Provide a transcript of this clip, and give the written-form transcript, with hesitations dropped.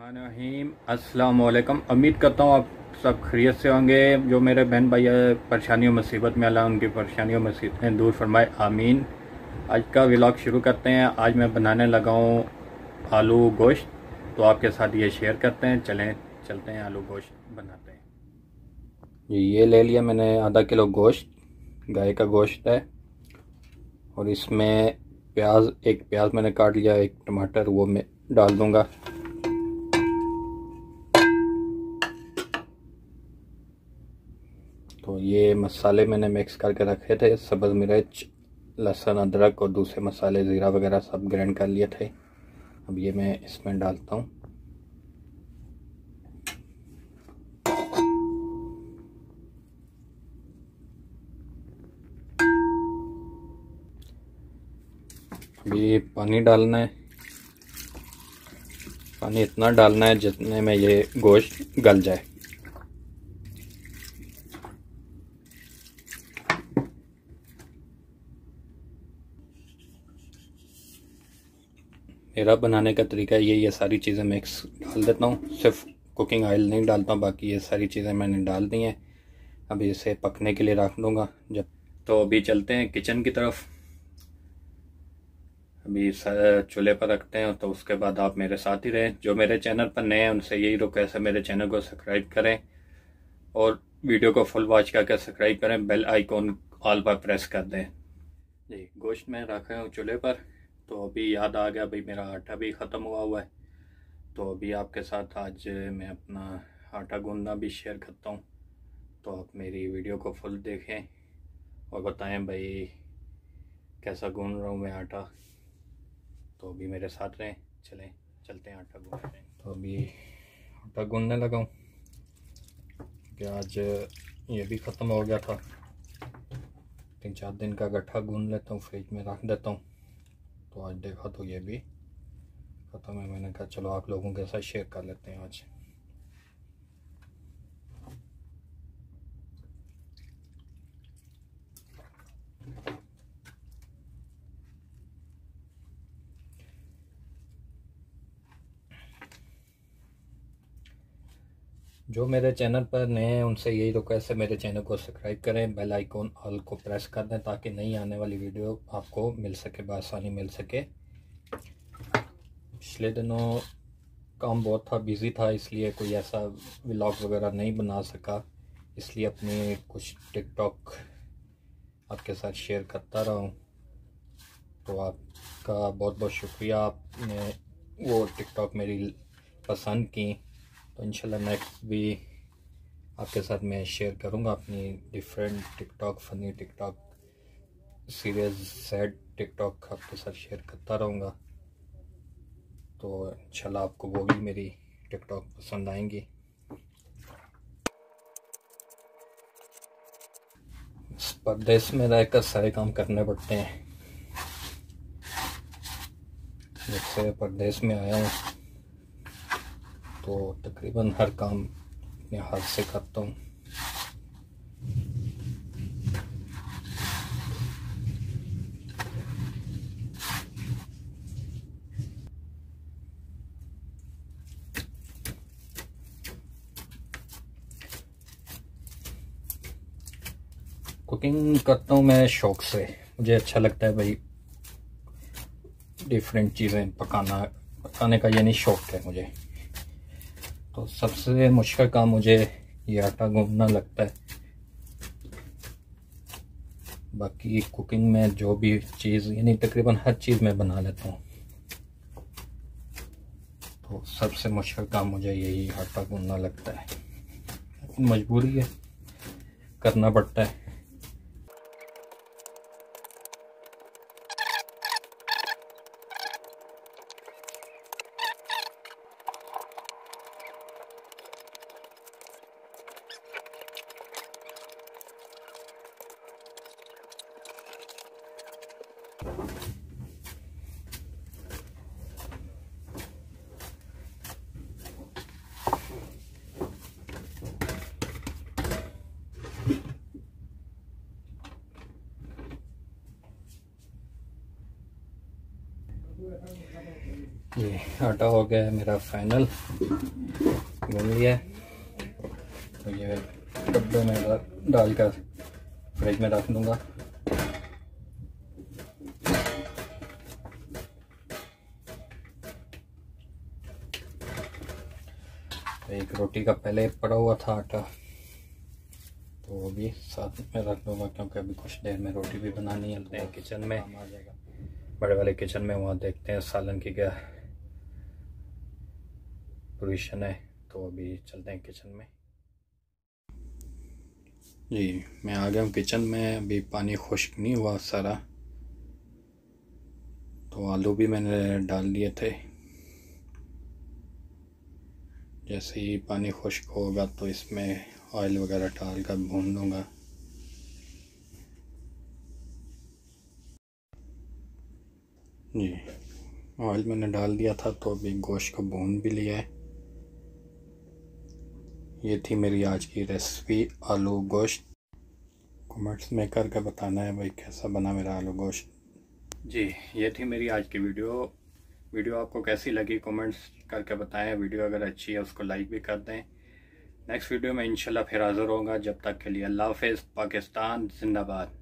बिस्मिल्लाहिर्रहमानिर्रहीम। अस्सलाम वालेकुम। उम्मीद करता हूँ आप सब खैरियत से होंगे। जो मेरे बहन भाई परेशानियों मुसीबत में, अल्लाह उनकी परेशानियों मुसीबतें दूर फरमाए, आमीन। आज का व्लॉग शुरू करते हैं। आज मैं बनाने लगा हूँ आलू गोश्त, तो आपके साथ ये शेयर करते हैं। चलते हैं आलू गोश्त बनाते हैं। ये ले लिया मैंने आधा किलो गोश्त, गाय का गोश्त है। और इसमें एक प्याज मैंने काट लिया, एक टमाटर वो मैं डाल दूंगा। तो ये मसाले मैंने मिक्स करके रखे थे, सब्ज़ मिर्च, लहसुन, अदरक और दूसरे मसाले, ज़ीरा वगैरह सब ग्राइंड कर लिए थे। अब ये मैं इसमें डालता हूँ। अभी पानी डालना है। पानी इतना डालना है जितने में ये गोश्त गल जाए। मेरा बनाने का तरीका ये सारी चीज़ें मिक्स डाल देता हूँ। सिर्फ कुकिंग ऑयल नहीं डालता हूँ, बाकी ये सारी चीज़ें मैंने डाल दी हैं। अभी इसे पकने के लिए रख दूँगा। जब तो अभी चलते हैं किचन की तरफ। अभी चूल्हे पर रखते हैं, तो उसके बाद आप मेरे साथ ही रहें। जो मेरे चैनल पर नए हैं उनसे यही रिक्वेस्ट है, मेरे चैनल को सब्सक्राइब करें और वीडियो को फुल वॉच करके सब्सक्राइब करें। बेल आइकॉन ऑल पर प्रेस कर दें। जी, गोश्त में रखा हूँ चूल्हे पर। तो अभी याद आ गया भाई, मेरा आटा भी ख़त्म हुआ है। तो अभी आपके साथ आज मैं अपना आटा गूंदना भी शेयर करता हूँ। तो आप मेरी वीडियो को फुल देखें और बताएं भाई कैसा गूंद रहा हूँ मैं आटा। तो अभी मेरे साथ रहें, चलते हैं आटा गूंदते हैं। तो अभी आटा गूंदने लगा हूँ कि आज ये भी ख़त्म हो गया था। 3-4 दिन का गट्ठा गूंद लेता हूँ, फ्रिज में रख देता हूँ। तो आज देखा तो ये भी ख़त्म है। मैंने कहा चलो आप लोगों के साथ शेयर कर लेते हैं आज। जो मेरे चैनल पर नए हैं उनसे यही रिक्वेस्ट है, मेरे चैनल को सब्सक्राइब करें, बेल आइकॉन ऑल को प्रेस कर दें ताकि नई आने वाली वीडियो आपको मिल सके, बआसानी मिल सके। पिछले दिनों काम बहुत था, बिज़ी था, इसलिए कोई ऐसा व्लॉग वगैरह नहीं बना सका। इसलिए अपनी कुछ टिकटॉक आपके साथ शेयर करता रहा हूँ। तो आपका बहुत बहुत शुक्रिया, आपने वो टिकटॉक मेरी पसंद की। तो इंशाल्लाह नेक्स्ट भी आपके साथ मैं शेयर करूँगा अपनी different TikTok, funny TikTok, serious sad TikTok आपके साथ शेयर करता रहूँगा। तो इंशाल्लाह आपको वो भी मेरी टिकटॉक पसंद आएंगी। परदेश में रहकर सारे काम करने पड़ते हैं। जब से परदेश में आया हूँ तो तकरीबन हर काम अपने हाथ से करता हूँ। कुकिंग करता हूँ मैं शौक़ से, मुझे अच्छा लगता है भाई डिफरेंट चीज़ें पकाने का, यानी शौक़ है मुझे। तो सबसे मुश्किल काम मुझे ये आटा गूंदना लगता है। बाकी कुकिंग में जो भी चीज़, यानी तकरीबन हर चीज़ मैं बना लेता हूँ। तो सबसे मुश्किल काम मुझे यही आटा गूंदना लगता है, मजबूरी है, करना पड़ता है। ये आटा हो गया है मेरा फाइनल, गूंद लिया है। तो ये डब्बे में डालकर फ्रिज में रख दूँगा। एक रोटी का पहले पड़ा हुआ था आटा, तो वो भी साथ में रख दूँगा क्योंकि अभी कुछ देर में रोटी भी बनानी है। तो किचन में आ जाएगा, बड़े वाले किचन में, वहाँ देखते हैं सालन की क्या पोजीशन है। तो अभी चलते हैं किचन में। जी मैं आ गया हूँ किचन में। अभी पानी खुश्क नहीं हुआ सारा, तो आलू भी मैंने डाल दिए थे। जैसे ही पानी खुश्क होगा तो इसमें ऑयल वगैरह डाल कर भून लूँगा। जी ऑयल मैंने डाल दिया था, तो अभी गोश्त को भून भी लिया है। ये थी मेरी आज की रेसिपी आलू गोश्त। कमेंट्स में करके बताना है भाई कैसा बना मेरा आलू गोश्त। जी ये थी मेरी आज की वीडियो आपको कैसी लगी कमेंट्स करके बताएं। वीडियो अगर अच्छी है उसको लाइक भी कर दें। नेक्स्ट वीडियो में इंशाल्लाह फिर हाज़िर होगा। जब तक के लिए अल्लाह हाफ़िज़। पाकिस्तान जिंदाबाद।